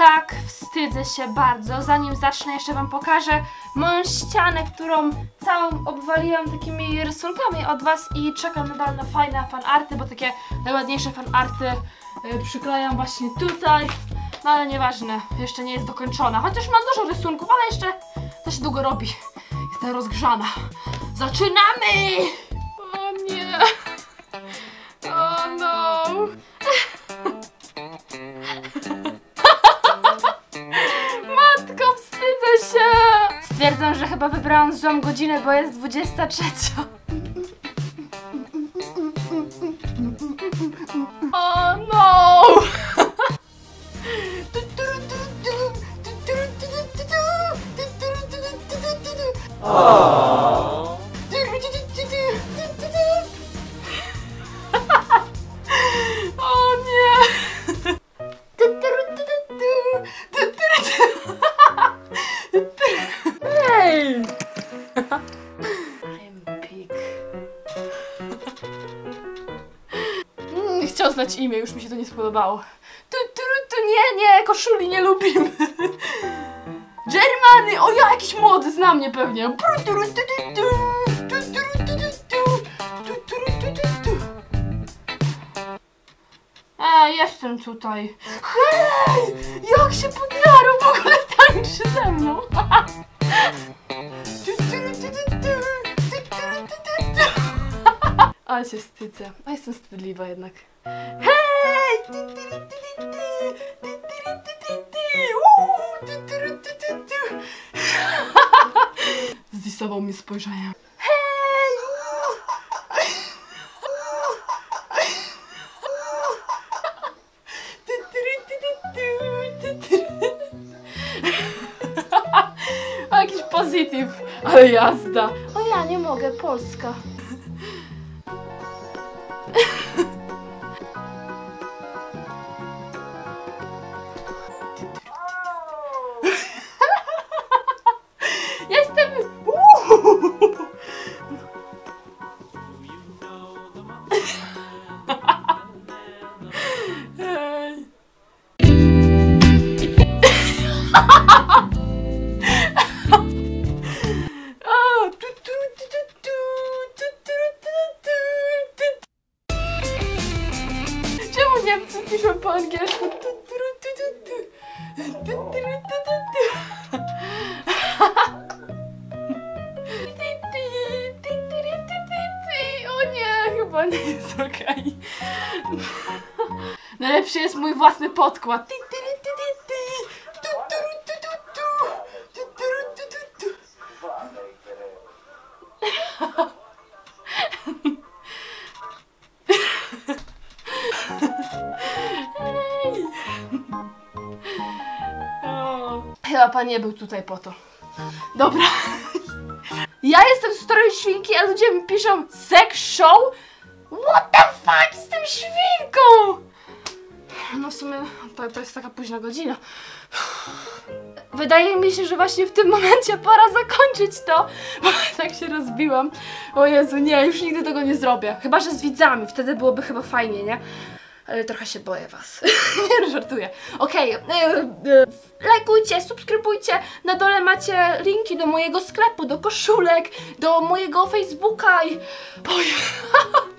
tak, wstydzę się bardzo. Zanim zacznę, jeszcze wam pokażę moją ścianę, którą całą obwaliłam takimi rysunkami od was i czekam nadal na fajne fanarty, bo takie najładniejsze fanarty przyklejam właśnie tutaj. No ale nieważne, jeszcze nie jest dokończona. Chociaż mam dużo rysunków, ale jeszcze to się długo robi. Jestem rozgrzana. Zaczynamy! O nie! O no! Matko, wstydzę się! Stwierdzam, że chyba wybrałam złą godzinę, bo jest 23. O no! O nie! Hej! I'm big. Chciał znać imię, już mi się to nie spodobało. Nie, koszuli nie lubimy. Germany! O ja, jakiś młody, zna mnie pewnie. Jestem tutaj. Hej! Jak się podjarał, w ogóle tańczy ze mną. Ale się wstydzę. A jestem wstydliwa jednak. Hej! Zdisował mi spojrzeniem. Hej! O, jakiś pozytyw, ale jazda. O ja nie mogę, Polska. Jestem... Hej. Czemu Niemcy piszą po angielsku? O nie, chyba nie jest okej. Najlepszy jest mój własny podkład. Chyba pan nie był tutaj po to. Dobra. Ja jestem stroju świnki, a ludzie mi piszą sex show? What the fuck z tym świnką? No w sumie to jest taka późna godzina. Wydaje mi się, że właśnie w tym momencie pora zakończyć to, bo tak się rozbiłam. O Jezu, nie, już nigdy tego nie zrobię. Chyba że z widzami, wtedy byłoby chyba fajnie, nie? Ale trochę się boję was. Nie, żartuję. Okej, lajkujcie, subskrybujcie. Na dole macie linki do mojego sklepu, do koszulek, do mojego Facebooka i...